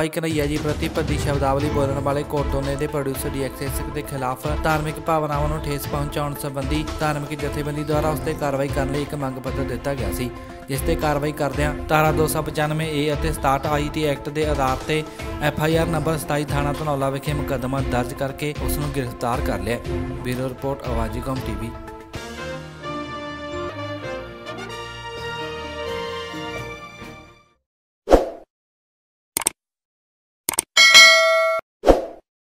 भाई कन्हैया जी प्रति भद्दी शब्दावली बोलने वाले कोटोने के प्रोड्यूसर DXS के खिलाफ धार्मिक भावनावां नूं ठेस पहुंचाउण संबंधी धार्मिक जथेबंदी द्वारा उस ते कार्रवाई करने एक मंग पत्र दिता गया सी, जिस ते कार्रवाई करदिआं धारा 295A ਅਤੇ 67 IT एक्ट के आधार से FIR नंबर 27 थाना धनौला विखे मुकदमा दर्ज करके उस नूं गिरफ्तार कर लिया। ब्यूरो रिपोर्ट आवाज़ी कौम TV।